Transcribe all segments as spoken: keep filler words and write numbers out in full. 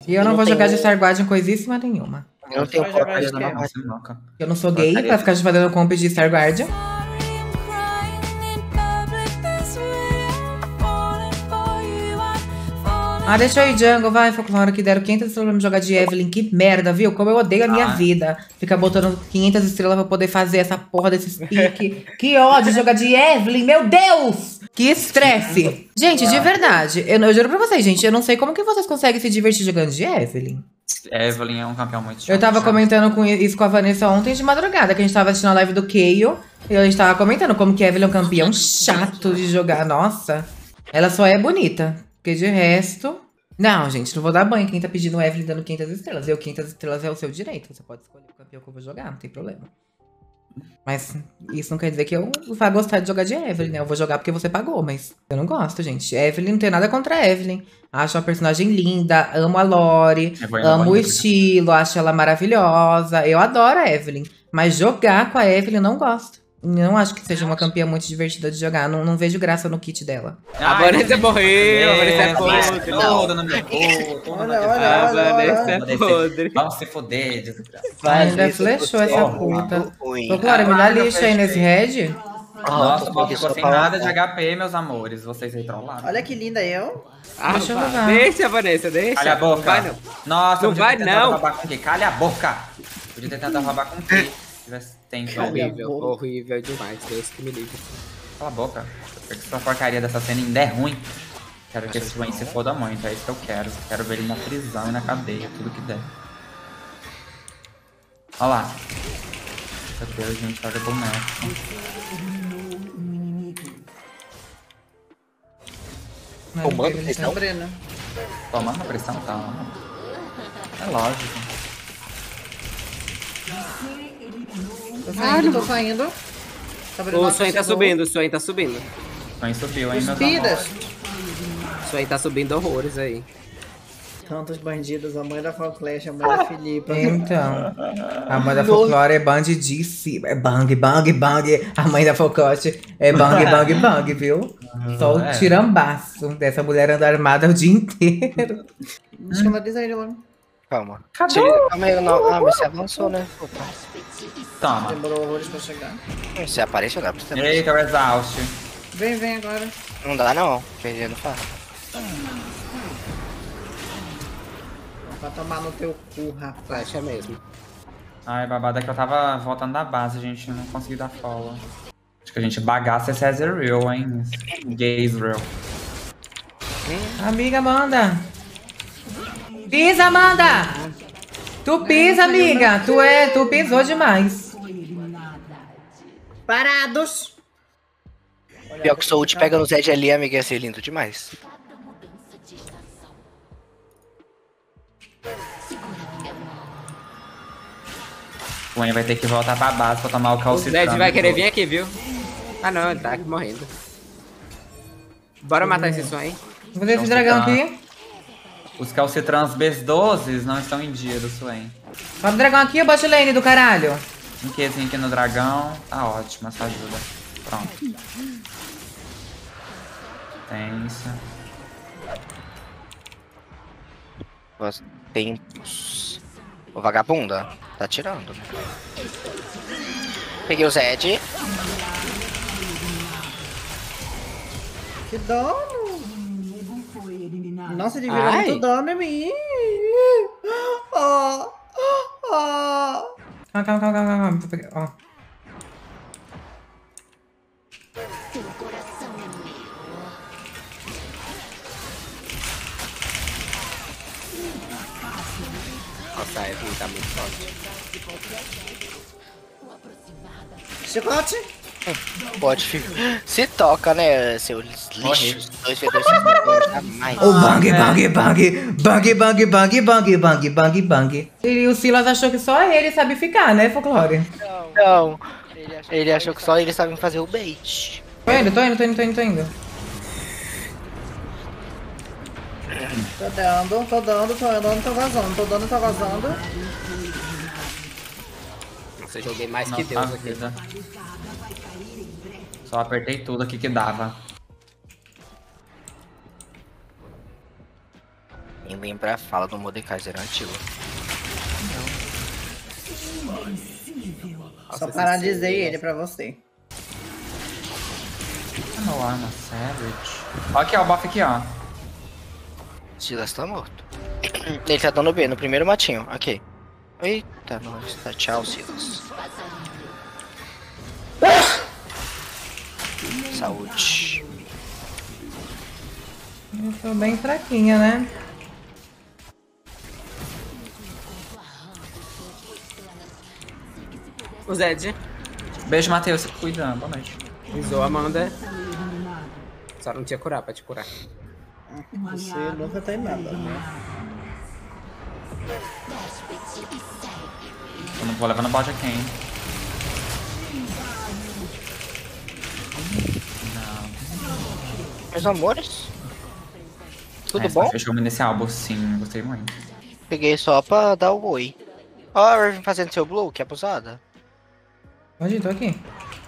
E eu não, não vou jogar de Star Guardian coisíssima nenhuma. Eu não tenho porcaria da minha. Eu não sou gay porcaria. Pra ficar fazendo comp de Star Guardian. Ah, deixa eu ir, Jungle, vai, Folclore, que deram quinhentas estrelas pra me jogar de Evelyn. Que merda, viu? Como eu odeio a minha ah. vida. Ficar botando quinhentas estrelas pra poder fazer essa porra desses piques. Que ódio jogar de Evelyn, meu Deus! Que estresse! Gente, de verdade, eu, eu juro pra vocês, gente, eu não sei como que vocês conseguem se divertir jogando de Evelyn. Evelyn é um campeão muito chato. Eu tava comentando com isso com a Vanessa ontem de madrugada, que a gente tava assistindo a live do Kayle. E a gente tava comentando como que a Evelyn é um campeão chato de jogar. Nossa, ela só é bonita. Porque de resto... Não, gente, não vou dar banho. Quem tá pedindo Evelyn dando quinhentas estrelas. Eu, quinhentas estrelas é o seu direito. Você pode escolher o campeão que eu vou jogar, não tem problema. Mas isso não quer dizer que eu vá gostar de jogar de Evelyn, né? Eu vou jogar porque você pagou, mas eu não gosto, gente. Evelyn, não tem nada contra a Evelyn. Acho uma personagem linda, amo a Lore, amo o estilo, acho ela maravilhosa. Eu adoro a Evelyn. Mas jogar com a Evelyn eu não gosto. Não acho que seja uma campeã muito divertida de jogar. Não, não vejo graça no kit dela. A Vanessa morreu, a Vanessa é podre. Toda na minha puta. Olha, olha, a Vanessa é podre. Vamos se foder, desgraça. Ainda flechou essa puta. Folclore, me dá lixo aí nesse red. Nossa, não ficou sem nada de H P, meus amores. Vocês aí trollaram. Olha que linda eu. Ah, deixa eu levar. Deixa, Vanessa, deixa. Calha a boca. Não vai, não. Nossa, não vai, não. Calha a boca. Podia ter tentado roubar com quem? Tem horrível, horrível demais, Deus que me livre. Cala a boca. Porque essa porcaria dessa cena ainda é ruim. Quero que esse Swain se foda muito, é isso que eu quero. Quero ver ele na prisão e na cadeia, tudo que der. Olha lá. Meu Deus, gente, olha o boneco. Tomando pressão? Tomando a pressão, tá? É lógico. Tô saindo, tô saindo. Tá o Swain tá subindo, o Swain tá subindo. O Swain subiu, hein, meus amores. O Swain tá subindo horrores aí. Tantos bandidos, a mãe da Falclash, a mãe da Filipa. Então, a mãe da Folclore é bandidíssima. É bang, bang, bang. A mãe da Folclore é bang, bang, bang, viu? Só o tirambaço dessa mulher anda armada o dia inteiro. Escandaliza ele, mano. Calma. Calma aí, não. Ah, mas você avançou, né? Opa. Toma. Demorou horrores pra chegar. Você apareceu, dá pra você. Eita, o Exaust. Vem, vem agora. Não dá, não. Perdendo fácil. Vai tomar no teu cu, rapaz. Flecha mesmo. Ai, babada, é que eu tava voltando da base, gente. Não consegui dar follow. Acho que a gente bagaça esse Ezreal, hein? Gaysreal. Amiga, Amanda. Pisa, Amanda! Tu pisa, amiga! Tu, é, tu pisou demais. Parados! Pior que o Soul te pega no Zed ali, amiga, ia ser lindo demais. O Swain vai ter que voltar pra base pra tomar o calcitano. O Zed vai querer vir aqui, viu? Ah não, ele tá aqui morrendo. Bora matar esse Swain. Vou fazer esse dragão aqui. Os calcitrans B doze não estão em dia do Swain. Bota o dragão aqui, o bot lane do caralho. Um Qzinho aqui no dragão. Tá ótimo essa ajuda. Pronto. Tensa. Tempos. O vagabunda tá tirando. Peguei o Zed. Que dano! Nossa, ele virou Ai. muito dano em mim. Oh, oh. Calma, calma, calma, calma, calma. Vou pegar, ó. Nossa, a Evelyn tá muito forte. Chicote? Pode ficar. Se toca, né, seus lixos. dois v dois jamais. O bang, bang, bang. Bang, bang, bang, bang, bang, bang, bang. E o Silas achou que só ele sabe ficar, né, Folclore? Não, não. Ele achou que só ele sabe fazer o bait. Tô indo, tô indo, tô indo, tô indo, tô indo. Tô dando, tô dando, tô dando, tô vazando. Tô dando, tô vazando. Nossa, eu joguei mais Nossa, que Deus aqui. vida. Só apertei tudo aqui que dava. Me lembra a fala do Mordekaiser antigo. Só paralisei ele pra você. No arma Savage. Ó aqui, ó, o buff aqui, ó. Silas tá morto. Ele tá dando B no primeiro matinho. Aqui. Eita, nossa. Tchau, Silas. Saúde. Eu tô bem fraquinha, né? O Zed. Beijo, Matheus. Se cuida. Boa noite. Usou a Amanda. Só não tinha curar pra te curar. Você nunca tem nada, né? Eu não vou levar no bot aqui, hein? Meus amores. Tudo É, bom? Fechou nesse álbum, sim. Gostei muito. Peguei só pra dar o oi. Ó, a Raven fazendo seu blue, que abusada. Onde? Tô aqui.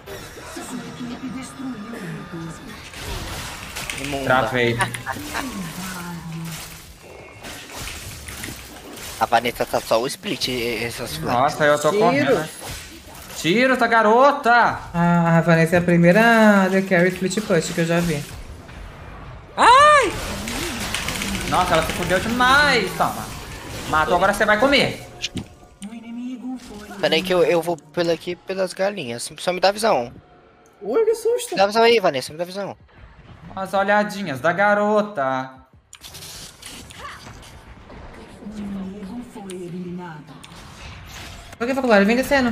Imunda. Travei. A Vanessa tá só o split, essas flechas. Nossa, eu tô Tiro. correndo. Tiro, tá garota! A, a Vanessa é a primeira The Carry Split Push que eu já vi. Ai! Nossa, ela se fudeu demais. Toma. Matou, agora você vai comer. Pera aí que eu, eu vou pela aqui pelas galinhas. Só me dá visão. Ui, que susto. Me dá visão aí, Vanessa, me dá visão. As olhadinhas da garota. Por que faculdade? Vem descendo.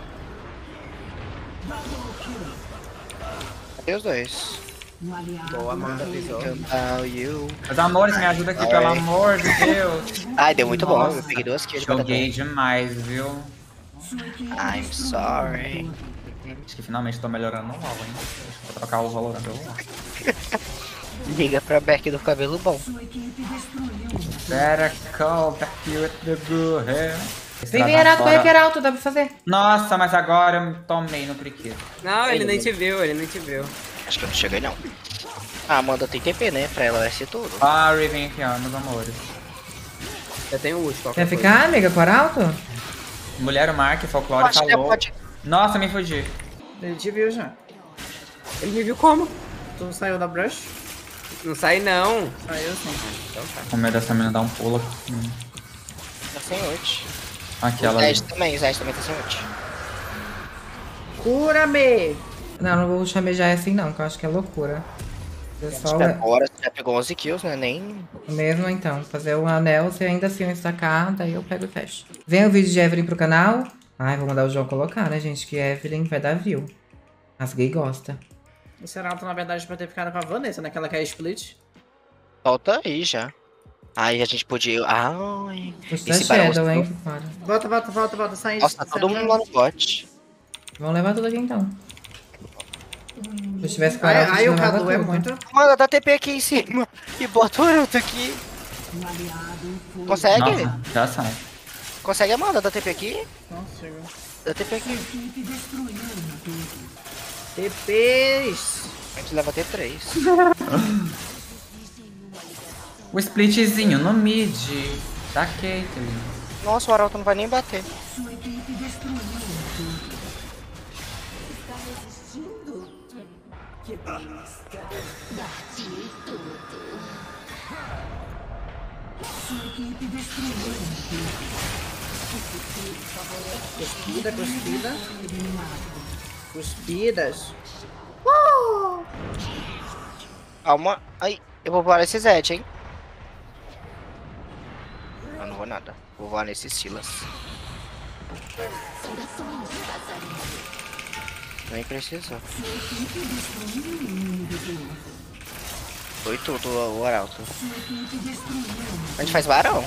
Cadê os dois? Boa, Amanda pisou. About you. Meus amores, me ajuda aqui, pelo amor de Deus. Ai, deu muito bom. Nossa, Eu peguei duas kills. Joguei demais, viu? I'm sorry. Acho que finalmente tô melhorando no LoL, hein? Vou trocar o Valorant pelo LoL. Liga pra Beck do cabelo bom. Better call back you with the good hair. Vem, vem, Heraldo, corre que Heraldo, dá pra fazer. Nossa, mas agora eu me tomei no priquito. Não, ele nem te viu, ele nem te viu. Acho que eu não cheguei não. A Amanda tem T P, né? Pra ela vai ser tudo. Ah, Raven aqui, ó, meus amores. Eu tenho ult, qualquer Quer coisa. ficar, amiga, com o Heraldo? Mulher, o Mark, Folclore Acho que falou. pode- Nossa, me fugi. Ele te viu já. Ele me viu como? Tu saiu da brush? Não sai não. Saiu sim. Com medo dessa menina dar um pulo. Hum. Tá sem ult. Aquela O ali. Zed também, o Zed também tá sem ult. Cura-me! Não, não vou chamejar assim não, que eu acho que é loucura. Fazer só Até o... agora você já pegou onze kills, né? Nem... Mesmo então, fazer o anel, se ainda assim eu sacar, daí eu pego e fecho. Vem o vídeo de Evelyn pro canal. Ai, vou mandar o João colocar, né, gente? Que Evelyn vai dar view. As gay gosta. Esse Heraldo, na verdade, pra ter ficado com a Vanessa, né? Que ela quer split. Falta aí já. Aí a gente podia... Ai... Custa Esse barão Shadow, hein? gostou. Para. Volta, volta, volta, volta. Sai. Nossa, tá todo mundo lá no bot. Vamos levar tudo aqui então. Se eu tivesse com o Aí, Heraldo, aí eu o levava Cadu é tudo. muito... Manda, dá T P aqui em cima. E bota o Naruto aqui. Consegue? Nossa, já sai. Consegue, Amanda? Dá T P aqui? Consigo. Dá T P aqui. T Ps. A gente leva T três. O splitzinho no mid da Caitlyn. Nossa, o Arauto não vai nem bater. Cuspida, cuspida. Cuspidas. Calma. Ai, eu vou voar nesse Zed, hein? Eu não vou nada. Vou voar nesse Silas. Nem precisa. Foi tudo o Arauto. A gente faz varão.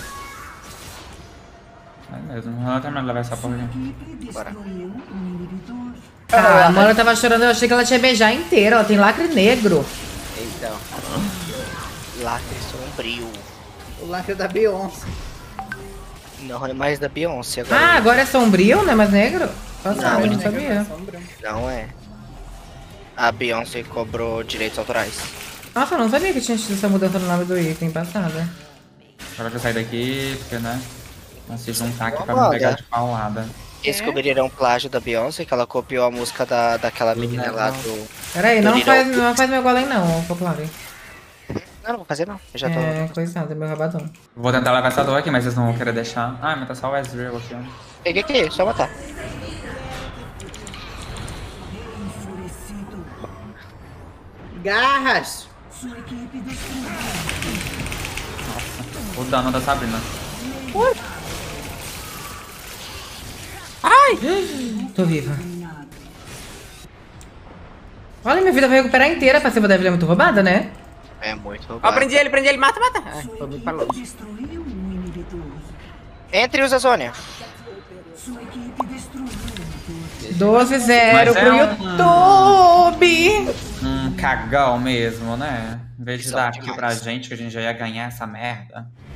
É mesmo, ela terminou de levar essa porra aqui. Bora. Ah, a Mona tava chorando, eu achei que ela tinha beijar inteira. Ela tem lacre negro. Então. Lacre sombrio. O lacre da Beyoncé. Não é mais da Beyoncé agora. Ah, agora é sombrio, não é mais negro? Passado, Não, eu ele não sabia. Não é. A Beyoncé cobrou direitos autorais. Nossa, eu não sabia que tinha tido essa mudança no nome do item passada. Agora que eu sair daqui, porque, né? Não se juntar aqui pra Olha. me pegar de paulada. Descobriram plágio da Beyoncé, que ela copiou a música da, daquela menina lá do... Peraí, do não Little faz, Mix. não faz meu golem não, Folclore. Não, não vou fazer não. Eu já tô... É, coisado, meu rabadão. Vou tentar levar essa dor aqui, mas vocês não vão querer deixar. Ah, mas tá só o Ezreal aqui, ó. Peguei aqui, só matar. Garras! O dano da Sabrina. Tô viva. Olha, minha vida vai recuperar inteira. A passiva da Evelyn é muito roubada, né? É muito Ó, roubado. prendi ele, prendi ele, mata, mata. Ah, foi muito pra longe. Entre e usa Zônia. doze zero Mas pro é YouTube. Um cagão mesmo, né? Em vez de São dar aqui demais. pra gente, que a gente já ia ganhar essa merda.